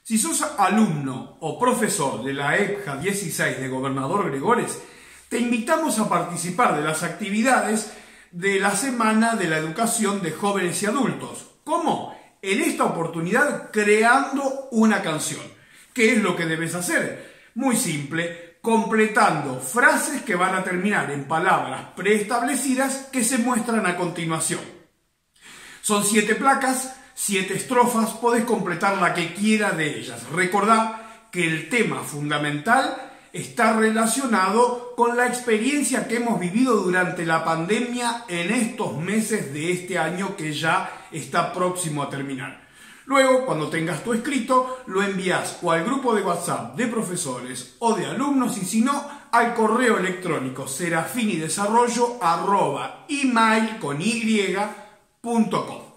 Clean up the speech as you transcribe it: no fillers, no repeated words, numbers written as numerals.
Si sos alumno o profesor de la EPJA 16 de Gobernador Gregores, te invitamos a participar de las actividades de la Semana de la Educación de Jóvenes y Adultos. ¿Cómo? En esta oportunidad creando una canción. ¿Qué es lo que debes hacer? Muy simple, completando frases que van a terminar en palabras preestablecidas que se muestran a continuación. Son 7 placas, 7 estrofas, podés completar la que quiera de ellas. Recordá que el tema fundamental está relacionado con la experiencia que hemos vivido durante la pandemia en estos meses de este año que ya está próximo a terminar. Luego, cuando tengas tu escrito, lo envías o al grupo de WhatsApp de profesores o de alumnos y si no, al correo electrónico serafinidesarrollo@email.com.